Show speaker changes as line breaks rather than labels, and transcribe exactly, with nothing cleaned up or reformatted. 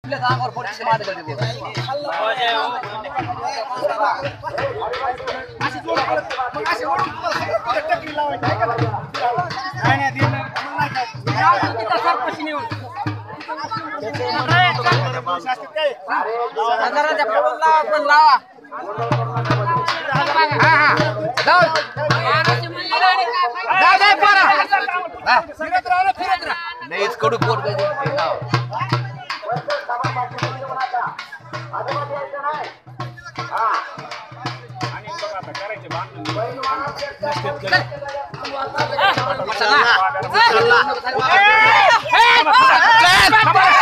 अंगावर पोटची मार करते बोल अशी जोड मग अशी ओढून टकरी लावायची काय करायचं नाही नाही दिन नाही किती सरपशी नेऊन काय हजाराच्या पडून लावा पण लावा हा हा जाऊ जाऊ जाऊ पोरा हा फिरत राहा फिरत राहा नाहीच कडू पोट काय करायचे